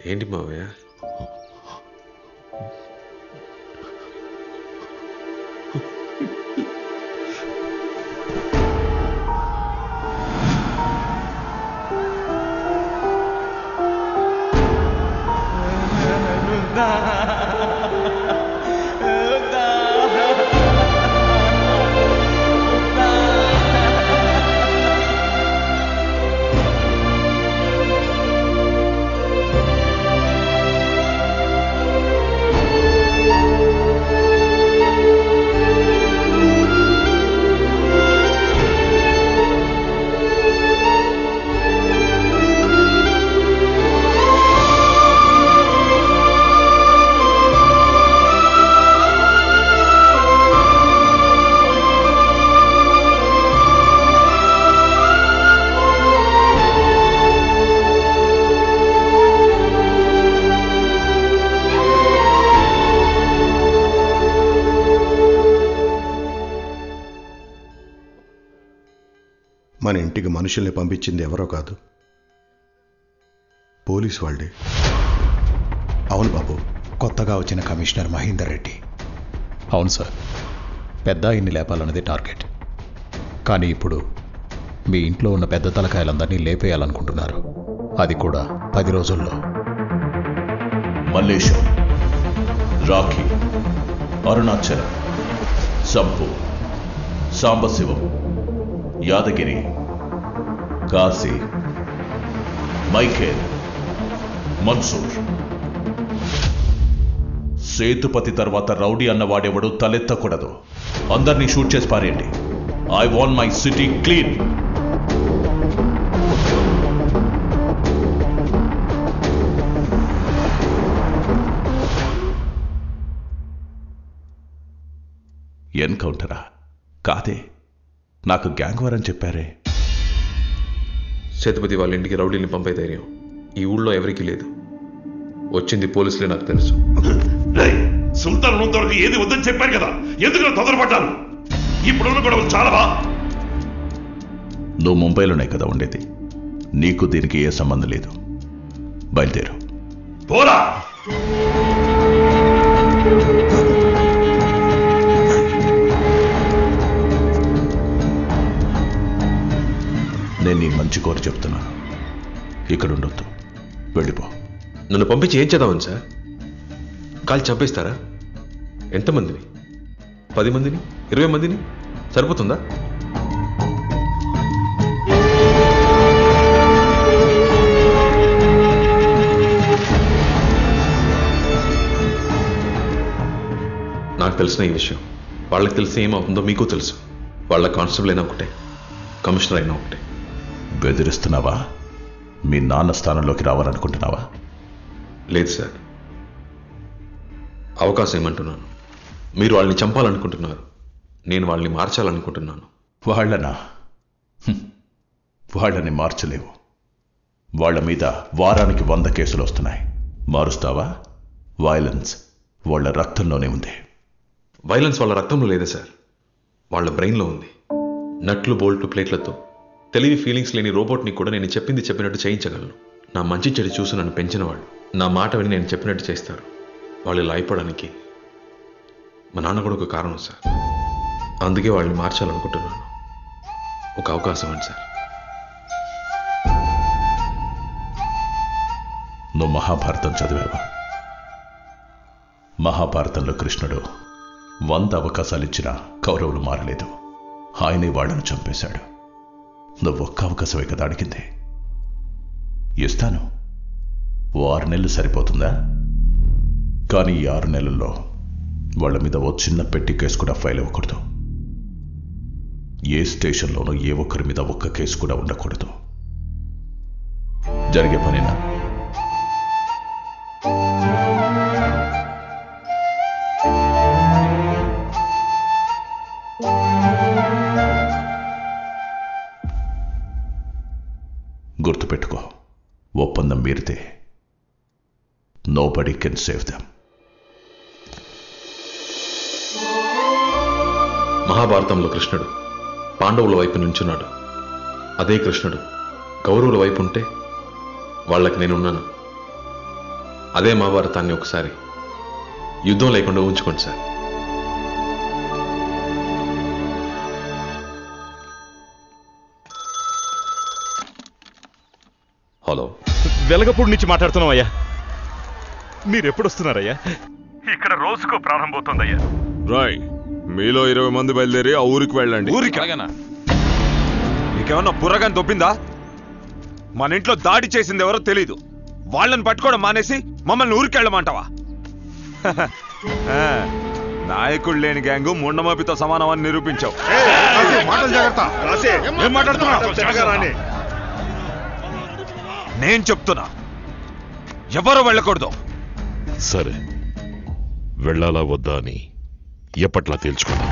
ఏంటి మావయ్య? మన ఇంటికి మనుషుల్ని పంపించింది ఎవరో కాదు, పోలీసు వాళ్ళే. అవును బాబు, కొత్తగా వచ్చిన కమిషనర్ మహేందర్ రెడ్డి. అవును సార్, పెద్ద ఆయన్ని లేపాలన్నది టార్గెట్. కానీ ఇప్పుడు మీ ఇంట్లో ఉన్న పెద్ద తలకాయలందరినీ లేపేయాలనుకుంటున్నారు, అది కూడా 10 రోజుల్లో. మల్లేశం, రాఖీ, అరుణాచలం, సంపు, సాంబశివం, యాదగిరి, కాశీ, మైఖేల్, మన్సూర్. సేతుపతి తర్వాత రౌడీ అన్నవాడెవడు తలెత్తకూడదు. అందరినీ షూట్ చేసి పారేయండి. I want my city clean. ఎన్కౌంటరా? కాదే, నాకు గ్యాంగ్ వార్ అని చెప్పారే. సేతుపతి వాళ్ళ ఇంటికి రౌడీల్ని పంపే ధైర్యం ఈ ఊళ్ళో ఎవరికీ లేదు. వచ్చింది పోలీసులే, నాకు తెలుసు. సుల్తాన్ ఉన్నంతవరకు ఏది వద్దని చెప్పారు కదా, ఎందుకు తొందరపడ్డాను? ఇప్పుడున్న గొడవలు చాలావా? నువ్వు ముంబైలోనే కదా ఉండేది, నీకు దీనికి ఏ సంబంధం లేదు. బయలుదేరు. పోరా. నేను నీ మంచి కోరి చెప్తున్నాను, ఇక్కడ ఉండొద్దు, వెళ్ళిపో. నన్ను పంపించి ఏం చేద్దామని సార్? కాల్ చంపేస్తారా? ఎంతమందిని? 10 మందిని? 20 మందిని? సరిపోతుందా? నాకు తెలిసిన ఈ విషయం వాళ్ళకి తెలిసి ఏమవుతుందో మీకు తెలుసు. వాళ్ళ కానిస్టేబుల్ అయినా ఒకటే, కమిషనర్ అయినా ఒకటే. బెదిరిస్తున్నావా? మీ నాన్న స్థానంలోకి రావాలనుకుంటున్నావా? లేదు సార్, అవకాశం ఏమంటున్నాను. మీరు వాళ్ళని చంపాలనుకుంటున్నారు, నేను వాళ్ళని మార్చాలనుకుంటున్నాను. వాళ్ళనా? వాళ్ళని మార్చలేవు. వాళ్ళ మీద వారానికి 100 కేసులు వస్తున్నాయి. మారుస్తావా? వైలెన్స్ వాళ్ళ రక్తంలోనే ఉంది. వైలెన్స్ వాళ్ళ రక్తంలో లేదే సార్, వాళ్ళ బ్రెయిన్లో ఉంది. నట్లు బోల్టు ప్లేట్లతో తెలివి ఫీలింగ్స్ లేని రోబోట్ని కూడా నేను చెప్పింది చెప్పినట్టు చేయించగలను. నా మంచి చెడు చూసి నన్ను పెంచిన వాళ్ళు నా మాట విని నేను చెప్పినట్టు చేస్తారు. వాళ్ళు ఇలా అయిపోవడానికి మా నాన్న కూడా ఒక కారణం సార్. అందుకే వాళ్ళని మార్చాలనుకుంటున్నాను. ఒక అవకాశం అండి సార్. నువ్వు మహాభారతం చదివావా? మహాభారతంలో కృష్ణుడు 100 అవకాశాలు ఇచ్చినా కౌరవులు మారలేదు. ఆయనే వాళ్ళను చంపేశాడు. నువ్వు ఒక్క అవకాశమే కదా అడిగింది. ఇస్తాను. 6 నెలలు సరిపోతుందా? కానీ ఈ 6 నెలల్లో వాళ్ళ మీద ఓ చిన్న పెట్టి కేసు కూడా ఫైల్ అవ్వకూడదు. ఏ స్టేషన్లోనూ ఏ ఒక్కరి మీద ఒక్క కేసు కూడా ఉండకూడదు. జరిగే పనేనా? గుర్తుపెట్టుకో, ఒప్పందం మీరితే నోబడీ కెన్ సేవ్ దెమ్. మహాభారతంలో కృష్ణుడు పాండవుల వైపు నుంచున్నాడు. అదే కృష్ణుడు కౌరవుల వైపు ఉంటే వాళ్ళకి నేనున్నాను. అదే మహాభారతాన్ని ఒకసారి యుద్ధం లేకుండా ఉంచుకోండి సార్. హలో, వెలగపూడి నుంచి మాట్లాడుతున్నాం అయ్యా. మీరు ఎప్పుడు వస్తున్నారయ్యా? ఇక్కడ రోజుకో ప్రాణం పోతుందయ్యా. రాయ్, మీలో 20 మంది బయలుదేరి ఆ ఊరికి వెళ్ళండి. ఊరికి మీకేమన్నా బుర్రగాని దొబ్బిందా? మన ఇంట్లో దాడి చేసింది ఎవరో తెలీదు. వాళ్ళని పట్టుకోవడం మానేసి మమ్మల్ని ఊరికి వెళ్ళమంటావా? నాయకుడు లేని గ్యాంగు ముండమోపితో సమానం అని నిరూపించావు. ఏం మాట్లాడుతున్నా? నేను చెప్తున్నా, ఎవరు వెళ్ళకూడదు. సరే, వెళ్ళాలా వద్దా అని ఎప్పట్లా తేల్చుకుందాం.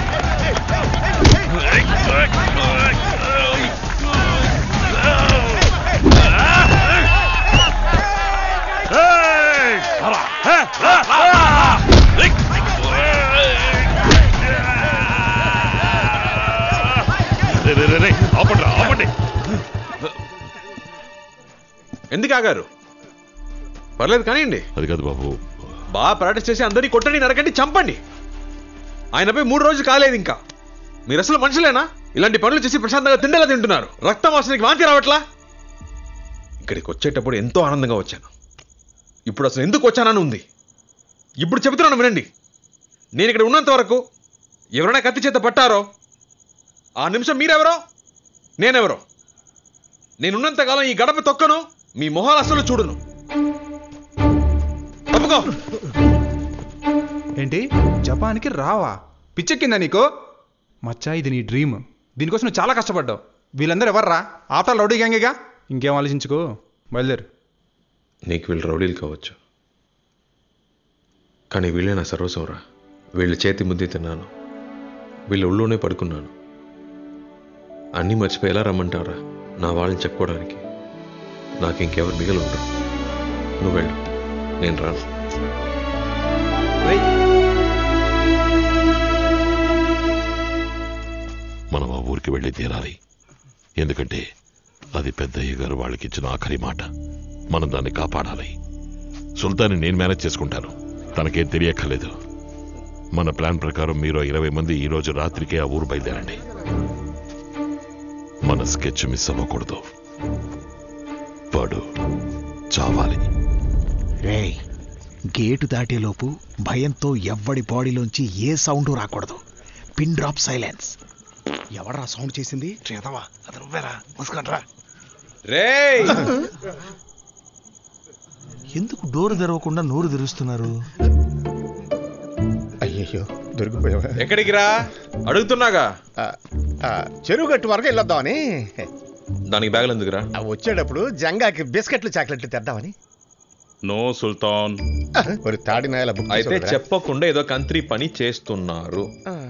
ఎందుకు ఆగారు? పర్లేదు కానివ్వండి. అది కాదు బాబు, బాగా ప్రాక్టీస్ చేసి అందరినీ కొట్టండి, నరకండి, చంపండి. ఆయనపై 3 రోజులు కాలేదు ఇంకా. మీరు అసలు మనుషులేనా? ఇలాంటి పనులు చేసి ప్రశాంతంగా తిండేలా తింటున్నారు. రక్తం వాసనకి వాంతి రావట్లా? ఇక్కడికి వచ్చేటప్పుడు ఎంతో ఆనందంగా వచ్చాను. ఇప్పుడు అసలు ఎందుకు వచ్చానని ఉంది. ఇప్పుడు చెబుతున్నాను వినండి. నేను ఇక్కడ ఉన్నంత వరకు ఎవరైనా కత్తి చేత పట్టారో ఆ నిమిషం మీరెవరో నేనెవరో. నేనున్నంతకాలం ఈ గడప తొక్కను, మీ మొహాలు అసలు చూడును. తప్పుకో. ఏంటి జపాన్కి రావా? పిచ్చెక్కిందా నీకు? మచ్చా, ఇది నీ డ్రీమ్. దీనికోసం నువ్వు చాలా కష్టపడ్డావు. వీళ్ళందరూ ఎవర్రా? ఆఫ్టర్ రౌడీ గ్యాంగేగా. ఇంకేం ఆలోచించుకో, బయలుదేరు. నీకు వీళ్ళు రౌడీలు కావచ్చు, కానీ వీళ్ళే నా సర్వస్వంరా. వీళ్ళ చేతి ముద్దే తిన్నాను, వీళ్ళ ఒళ్ళోనే పడుకున్నాను. అన్నీ మర్చిపోయి ఎలా రమ్మంటారా నా వాళ్ళని చెప్పుకోవడానికి? నాకు ఇంకెవరు మిగిలి ఉండరు. నువ్వు వెళ్ళు, నేను రాను. మనం ఆ ఊరికి వెళ్ళి తీరాలి. ఎందుకంటే అది పెద్దయ్య గారు వాళ్ళకి ఇచ్చిన ఆఖరి మాట. మనం దాన్ని కాపాడాలి. సుల్తాన్ని నేను మేనేజ్ చేసుకుంటాను, తనకేం తెలియక్కర్లేదు. మన ప్లాన్ ప్రకారం మీరు 20 మంది ఈ రోజు రాత్రికే ఆ ఊరు బయలుదేరండి. మన స్కెచ్ మిస్ అవ్వకూడదు. పడు చావాలి. రేయ్, గేటు దాటేలోపు భయంతో ఎవ్వడి బాడీలోంచి ఏ సౌండ్ రాకూడదు. Pin drop silence. ఎవడరా సౌండ్ చేసింది? చేతవా? అది నువ్వేరా? మూసుకుంట్రా. రేయ్, ఎందుకు డోరు తెరవకుండా నోరు తెరుస్తున్నారు? అయ్యయ్యో, దొరికిపోయావా? ఎక్కడికి రా అడుగుతున్నాగా. చెరువు గట్టు వరకు వెళ్ళొద్దామని. దానికి బ్యాగులు ఎందుకురా? వచ్చేటప్పుడు జంగాకి బిస్కెట్లు చాక్లెట్లు తెద్దామని. నో సుల్తాన్. ఒక తాడి నాయల బుక్ అయితే చెప్పకుండా ఏదో కంత్రి పని చేస్తున్నారు.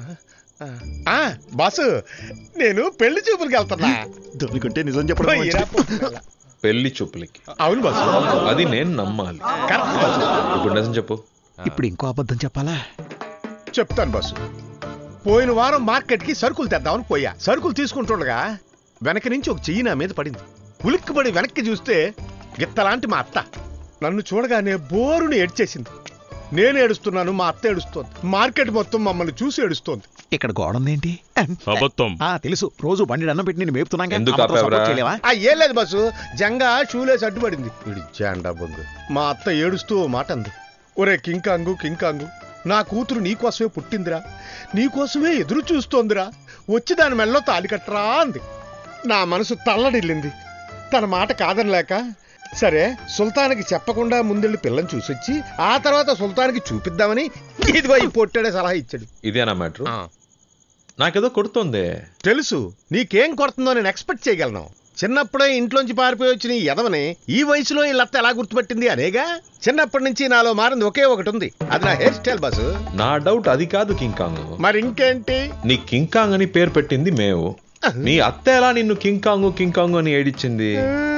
బాసు, నేను పెళ్లి చూపులకు వెళ్తున్నా. దొరికింటే నిజం చెప్పడం. పెళ్లి చూపులకి? అవును బాసు. అది నేను నమ్మాలి. ఇప్పుడు నిజం చెప్పు. ఇప్పుడు ఇంకో అబద్ధం చెప్పాలా? చెప్తాను బాసు. పోయిన వారం మార్కెట్కి సరుకులు తెద్దామని పోయా. సరుకులు తీసుకుంటుండగా వెనక నుంచి ఒక చెయ్యి నా మీద పడింది. ఉలిక్కిపడి వెనక్కి చూస్తే గిత్తలాంటి మా అత్త నన్ను చూడగానే బోరుని ఏడ్చేసింది. నేను ఏడుస్తున్నాను, మా అత్త ఏడుస్తోంది. మార్కెట్ మొత్తం మమ్మల్ని చూసి ఏడుస్తోంది. ఇక్కడ గోడందేంటి? అబద్ధం. తెలుసు, రోజు బండి అన్నం పెట్టి నేను మేపుతున్నాగా. ఎందుకు ఆపావురా? ఏం లేదు బాసు, జంగా షూలేసి అడ్డుపడింది. వీడి జాండా బొంగు. మా అత్త ఏడుస్తూ ఓ మాట అంది. ఒరే కింకాంగు, కింకాంగు, నా కూతురు నీకోసమే పుట్టిందిరా, నీకోసమే ఎదురు చూస్తోందిరా, వచ్చి దాని మెల్లో తాలి కట్టరా అంది. నా మనసు తల్లడిల్లింది. తన మాట కాదనలేక, సరే సుల్తాన్కి చెప్పకుండా ముందెళ్ళి పిల్లని చూసొచ్చి ఆ తర్వాత సుల్తాన్కి చూపిద్దామని ఇదిగో ఈ పొట్టాడే సలహా ఇచ్చాడు. ఇదేనా మ్యాటర్? నాకేదో కొడుతోంది. తెలుసు, నీకేం కొడుతుందో నేను ఎక్స్పెక్ట్ చేయగలను. చిన్నప్పుడే ఇంట్లోంచి పారిపోయి వచ్చిన ఈ ఎదవని ఈ వయసులో ఈ లత్త ఎలా గుర్తుపట్టింది అనేగా. చిన్నప్పటి నుంచి నాలో మారింది ఒకే ఒకటి ఉంది, అది నా హెయిర్ స్టైల్ బాసు. నా డౌట్ అది కాదు కింకాంగ్. మరి ఇంకేంటి? నీ కింకాంగ్ అని పేరు పెట్టింది మేము. మీ అత్త ఎలా నిన్ను కింకాంగు కింకాంగు అని ఏడిచ్చింది?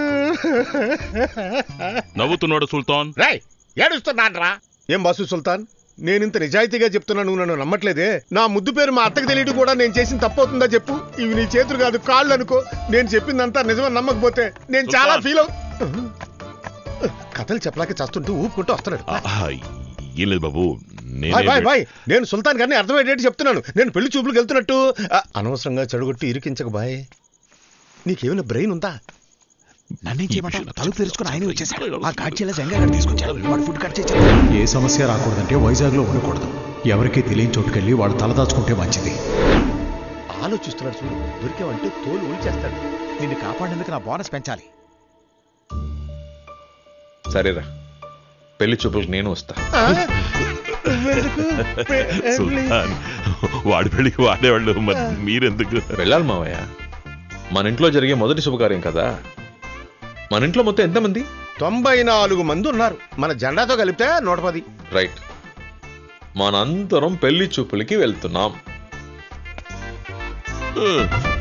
నవ్వుతున్నాడు సుల్తాన్. రాయ్, ఏడుస్తున్నాను రా. ఏం బాసు సుల్తాన్, నేనింత నిజాయితీగా చెప్తున్నా, నువ్వు నన్ను నమ్మట్లేదే? నా ముద్దు పేరు మా అత్తకు తెలియదు కూడా నేను చేసిన తప్పవుతుందా చెప్పు? ఇవి నీ చేతులు కాదు, కాళ్ళు అనుకో. నేను చెప్పిందంతా నిజమని నమ్మకపోతే నేను చాలా ఫీల్ కథలు చెప్పలాకే చేస్తుంటూ ఊపుకుంటూ వస్తున్నాడు. ఏం లేదు బాబు, బాయ్ నేను సుల్తాన్ గారిని అర్థమయ్యేటట్టు చెప్తున్నాను. నేను పెళ్లి చూపులకు వెళ్తున్నట్టు. అనవసరంగా చెడగొట్టి ఇరికించక బాయ్. నీకేమైనా బ్రెయిన్ ఉందా? నన్నేం చేయమంటావు? తలుపు తెరుచుకుని ఆయన వచ్చేసాడు. ఆ కాడ్చీల జంగా తీసుకొచ్చాడు. వాడు ఫుడ్ కట్ చేసి ఏ సమస్య రాకూడదంటే వైజాగ్లో ఉండకూడదు. ఎవరికీ తెలియని చోటుకెళ్ళి వాళ్ళు తలదాచుకుంటే మంచిది. ఆలోచిస్తున్నాడు చూడు. దొరికావంటే తోలు ఊల్చేస్తాడు. నిన్ను కాపాడేందుకు నా బోనస్ పెంచాలి. సరేరా, పెళ్లి చూపులకు నేను వస్తా. సుల్తాన్, వాడి పెళ్లికి వాడేవాళ్ళు, మరి మీరెందుకు వెళ్ళాలి మావయ్య? మన ఇంట్లో జరిగే మొదటి శుభకార్యం కదా. మన ఇంట్లో మొత్తం ఎంతమంది? 94 మంది ఉన్నారు. మన జెండాతో కలిపితే 110. రైట్. మనందరం పెళ్లి చూపులకి వెళ్తున్నాం.